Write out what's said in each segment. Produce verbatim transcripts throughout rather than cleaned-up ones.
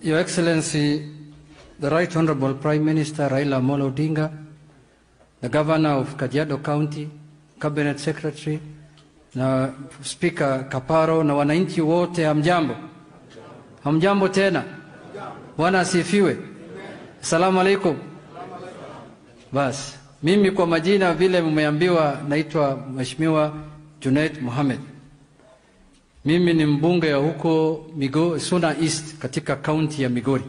Your Excellency, the Right Honorable Prime Minister Raila Odinga, the Governor of Kajiado County, Cabinet Secretary, na Speaker Kaparo, na wananchi wote, hamjambo. Hamjambo tena. Bwana asifiwe. Assalamu alaikum. Bas, mimi kwa majina vile mmeambiwa naitwa Mheshimiwa Junet Mohammed. Mimi ni mbunge ya huko Migo, Suna East katika county ya Migori.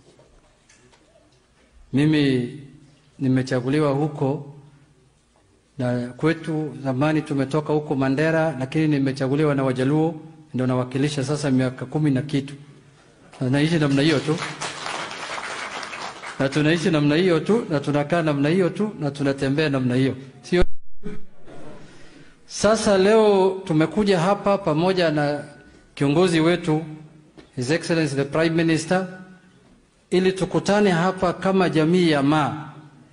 Mimi nimechaguliwa huko, na kwetu zamani tumetoka huko Mandera, lakini nimechaguliwa na Wajaluo, ndio nawakilisha sasa miaka kumi na kitu. Na naishi namna hiyo tu. Na tunaishi namna hiyo tu, na tunakaa namna hiyo tu, na tunatembea namna hiyo. Sio? Sasa leo tumekuja hapa pamoja na kiongozi wetu His Excellency the Prime Minister ili tukutane hapa kama jamii ya Maa.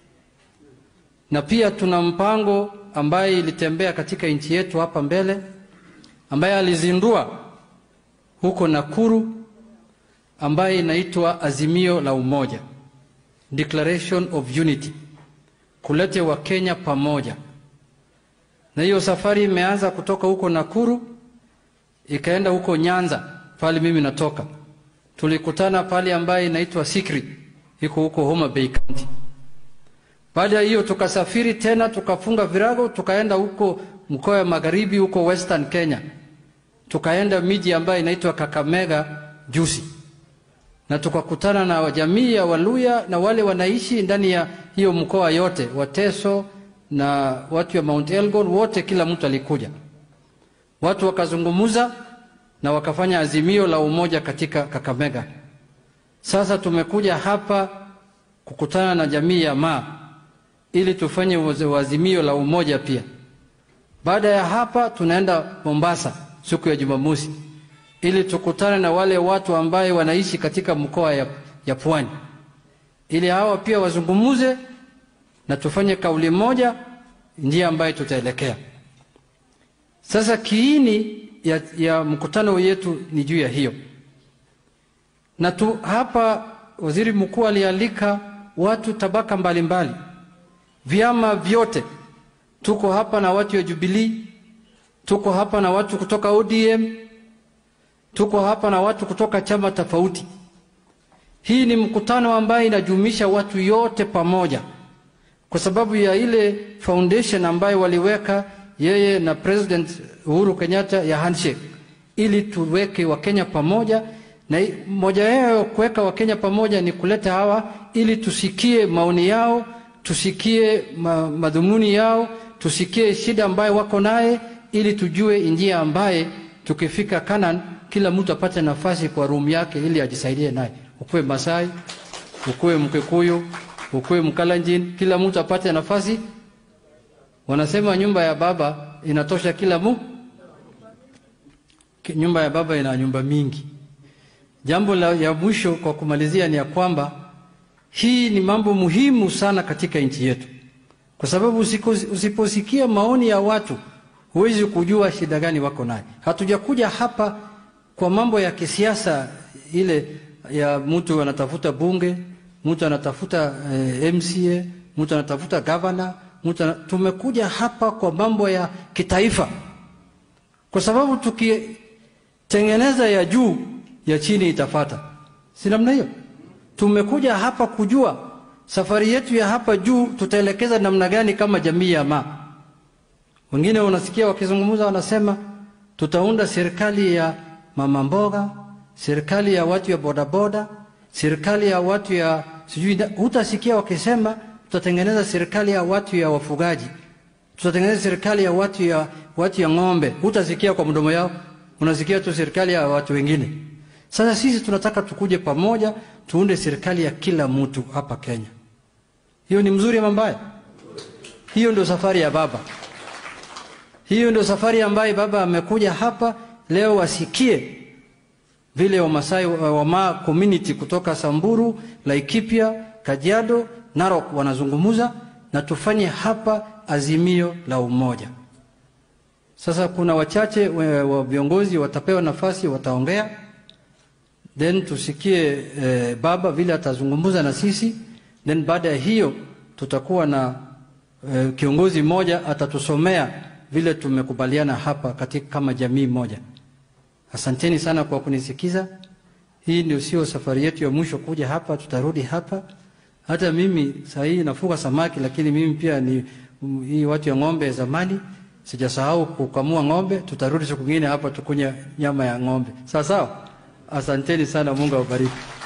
Na pia tuna mpango ambaye ilitembea katika nchi yetu hapa mbele, ambaye alizindua huko Nakuru, ambaye inaitwa Azimio la Umoja, Declaration of Unity, kulete wa Kenya pamoja. Na hiyo safari imeanza kutoka huko Nakuru, ikaenda huko Nyanza, pale mimi natoka. Tulikutana pale ambaye inaitwa Sikri, iko huko Homa Bay County. Baada ya hiyo tukasafiri tena, tukafunga virago, tukaenda huko mkoa wa Magharibi, huko Western Kenya. Tukaenda miji ambayo inaitwa Kakamega juzi. Na tukakutana na jamii ya Waluya na wale wanaishi ndani ya hiyo mkoa yote, Wateso na watu wa Mount Elgon, wote kila mtu alikuja. Watu wakazungumuza na wakafanya azimio la umoja katika Kakamega. Sasa tumekuja hapa kukutana na jamii ya Maa ili tufanye azimio la umoja pia. Baada ya hapa tunaenda Mombasa siku ya Jumamosi ili tukutane na wale watu ambaye wanaishi katika mkoa ya, ya Pwani, ili hawa pia wazungumuze na tufanye kauli moja njia ambaye tutaelekea. Sasa kiini ya, ya mkutano wetu ni juu ya hiyo. Na tu hapa waziri mkuu alialika watu tabaka mbalimbali, vyama vyote. Tuko hapa na watu wa Jubilee, tuko hapa na watu kutoka O D M, tuko hapa na watu kutoka chama tofauti. Hii ni mkutano ambaye inajumisha watu yote pamoja, kwa sababu ya ile foundation ambayo waliweka yeye na President Uhuru Kenyatta ya handshake, ili tuweke wa Kenya pamoja. Na moja yao kuweka wa Kenya pamoja ni kuleta hawa ili tusikie maoni yao, tusikie ma, madhumuni yao, tusikie shida ambayo wako naye, ili tujue njia ambaye tukifika Canaan kila mtu apate nafasi kwa room yake ili ajisaidie naye. Ukue Masai, ukue Mkikuyu, ukue Mkalenjin, kila mtu apate nafasi. Wanasema nyumba ya baba inatosha kila mtu. Nyumba ya baba ina nyumba mingi. Jambo la ya mwisho kwa kumalizia ni ya kwamba hii ni mambo muhimu sana katika nchi yetu. Kwa sababu usiposikia maoni ya watu, huwezi kujua shida gani wako nayo. Hatujakuja hapa kwa mambo ya kisiasa ile ya mtu anatafuta bunge, mtu anatafuta eh, M C A, mtu anatafuta governor, mtu ana... tumekuja hapa kwa mambo ya kitaifa. Kwa sababu tukitengeneza ya juu, ya chini itafata. Si namna hiyo? Tumekuja hapa kujua safari yetu ya hapa juu tutaelekeza namna gani kama jamii ya Maa. Wengine unasikia wakizungumza wanasema tutaunda serikali ya mama mboga, serikali ya watu ya bodaboda, serikali ya watu ya sijui. Utasikia wakisema tutatengeneza serikali ya watu ya wafugaji, tutatengeneza serikali ya watu ya watu ya ng'ombe. Utasikia kwa mdomo yao, unasikia tu serikali ya watu wengine. Sasa sisi tunataka tukuje pamoja tuunde serikali ya kila mtu hapa Kenya. Hiyo ni mzuri ama mbaya? Hiyo ndio safari ya baba. Hiyo ndio safari ambayo baba amekuja hapa leo wasikie vile Wamasai wa Maa community kutoka Samburu, Laikipia, Kajiado, Narok wanazungumuza, na tufanye hapa azimio la umoja. Sasa kuna wachache wa viongozi watapewa nafasi, wataongea. then tusikie eh, baba vile atazungumza na sisi, then baada ya hiyo tutakuwa na eh, kiongozi mmoja atatusomea vile tumekubaliana hapa katika kama jamii moja. Asanteni sana kwa kunisikiza. Hii ndio sio safari yetu ya mwisho kuja hapa, tutarudi hapa. Hata mimi saa hii nafuga samaki, lakini mimi pia ni um, hii watu ya ng'ombe zamani, sijasahau kukamua ng'ombe. Tutarudi siku nyingine hapa tukunya nyama ya ng'ombe. Sawa sawa? Asanteni sana, Mungu awabariki.